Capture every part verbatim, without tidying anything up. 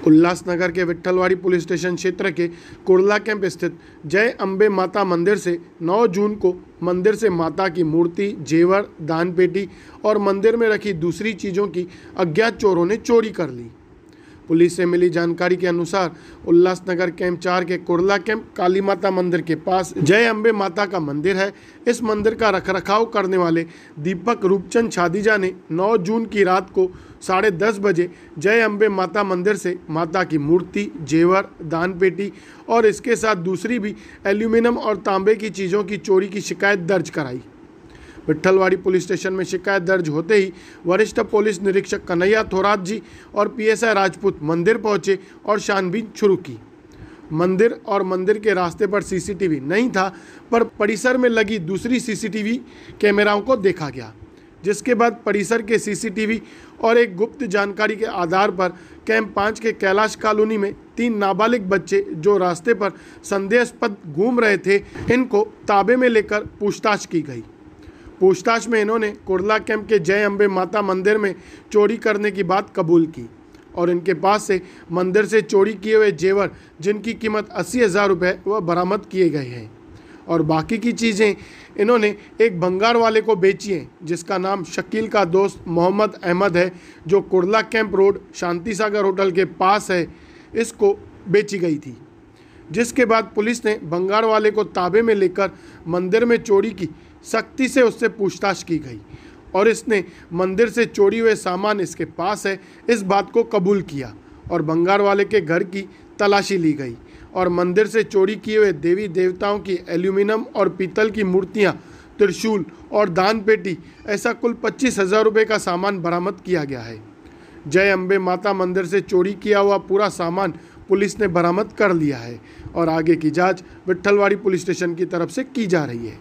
उल्लासनगर के Vitthalwadi police station क्षेत्र के कुर्ला कैंप स्थित जय अम्बे माता मंदिर से नौ जून को मंदिर से माता की मूर्ति, जेवर, दान पेटी और मंदिर में रखी दूसरी चीज़ों की अज्ञात चोरों ने चोरी कर ली। पुलिस से मिली जानकारी के अनुसार उल्लासनगर कैंप चार के कुर्ला कैंप काली माता मंदिर के पास जय अम्बे माता का मंदिर है। इस मंदिर का रखरखाव करने वाले दीपक रूपचंद छादीजा ने नौ जून की रात को साढ़े दस बजे जय अम्बे माता मंदिर से माता की मूर्ति, जेवर, दान पेटी और इसके साथ दूसरी भी एल्यूमिनियम और तांबे की चीज़ों की चोरी की शिकायत दर्ज कराई। विट्ठलवाड़ी पुलिस स्टेशन में शिकायत दर्ज होते ही वरिष्ठ पुलिस निरीक्षक कन्हैया थोरात जी और पीएसआई राजपूत मंदिर पहुंचे और छानबीन शुरू की। मंदिर और मंदिर के रास्ते पर सीसीटीवी नहीं था, पर परिसर में लगी दूसरी सीसीटीवी कैमराओं को देखा गया, जिसके बाद परिसर के सीसीटीवी और एक गुप्त जानकारी के आधार पर कैंप पाँच के कैलाश कॉलोनी में तीन नाबालिग बच्चे जो रास्ते पर संदेहास्पद घूम रहे थे, इनको ताबे में लेकर पूछताछ की गई। पूछताछ में इन्होंने कुर्ला कैंप के जय अम्बे माता मंदिर में चोरी करने की बात कबूल की और इनके पास से मंदिर से चोरी किए हुए जेवर, जिनकी कीमत अस्सी हज़ार रुपये वह बरामद किए गए हैं और बाकी की चीज़ें इन्होंने एक भंगार वाले को बेची हैं, जिसका नाम शकील का दोस्त मोहम्मद अहमद है, जो Kurla camp road Shanti Sagar hotel के पास है। इसको बेची गई थी, जिसके बाद पुलिस ने भंगार वाले को ताबे में लेकर मंदिर में चोरी की सख्ती से उससे पूछताछ की गई और इसने मंदिर से चोरी हुए सामान इसके पास है इस बात को कबूल किया और भंगार वाले के घर की तलाशी ली गई और मंदिर से चोरी किए हुए देवी देवताओं की एल्यूमिनियम और पीतल की मूर्तियां, त्रिशूल और दान पेटी, ऐसा कुल पच्चीस हज़ार रुपये का सामान बरामद किया गया है। जय अम्बे माता मंदिर से चोरी किया हुआ पूरा सामान पुलिस ने बरामद कर लिया है और आगे की जांच विट्ठलवाड़ी पुलिस स्टेशन की तरफ से की जा रही है।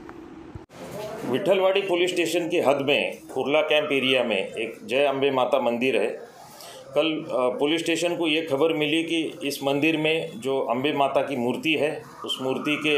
विट्ठलवाड़ी पुलिस स्टेशन की हद में कुर्ला कैंप एरिया में एक जय अम्बे माता मंदिर है। कल पुलिस स्टेशन को ये खबर मिली कि इस मंदिर में जो अम्बे माता की मूर्ति है, उस मूर्ति के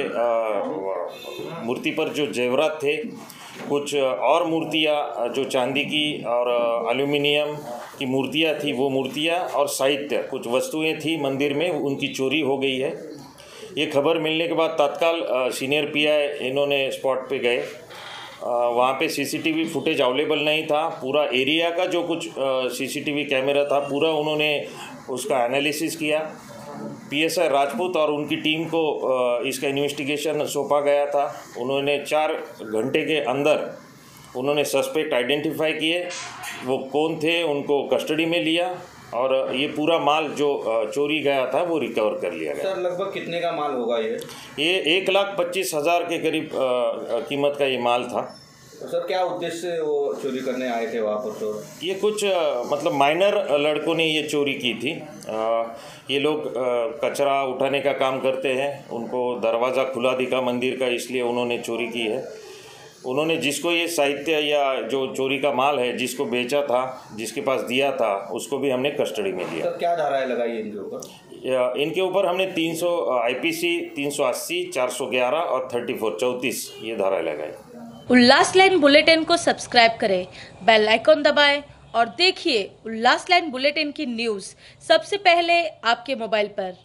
आ, मूर्ति पर जो जेवरात थे, कुछ और मूर्तियाँ जो चांदी की और एल्यूमिनियम की मूर्तियाँ थी, वो मूर्तियाँ और साहित्य कुछ वस्तुएं थी मंदिर में, उनकी चोरी हो गई है। ये खबर मिलने के बाद तत्काल सीनियर पीआई इन्होंने स्पॉट पे गए। वहाँ पे सीसीटीवी फुटेज अवेलेबल नहीं था। पूरा एरिया का जो कुछ सीसीटीवी कैमरा था, पूरा उन्होंने उसका एनालिसिस किया। पीएसआई राजपूत और उनकी टीम को इसका इन्वेस्टिगेशन सौंपा गया था। उन्होंने चार घंटे के अंदर उन्होंने सस्पेक्ट आइडेंटिफाई किए, वो कौन थे, उनको कस्टडी में लिया और ये पूरा माल जो चोरी गया था वो रिकवर कर लिया गया। सर, लगभग कितने का माल होगा ये? ये एक लाख पच्चीस हज़ार के करीब कीमत का ये माल था। तो सर, क्या उद्देश्य से वो चोरी करने आए थे वहाँ पर? तो ये कुछ मतलब माइनर लड़कों ने ये चोरी की थी। ये लोग कचरा उठाने का काम करते हैं, उनको दरवाज़ा खुला दिखा मंदिर का, इसलिए उन्होंने चोरी की है। उन्होंने जिसको ये साहित्य या जो चोरी का माल है, जिसको बेचा था, जिसके पास दिया था, उसको भी हमने कस्टडी में लिया। सर, क्या धाराएं लगाई इनके ऊपर? इनके ऊपर हमने तीन सौ आईपीसी, तीन सौ अस्सी, चार सौ ग्यारह और चौंतीस चौंतीस ये धाराएं लगाई। उल्लास लाइन बुलेटिन को सब्सक्राइब करें, बेल आइकॉन दबाएं और देखिए उल्लास लाइन बुलेटिन की न्यूज़ सबसे पहले आपके मोबाइल पर।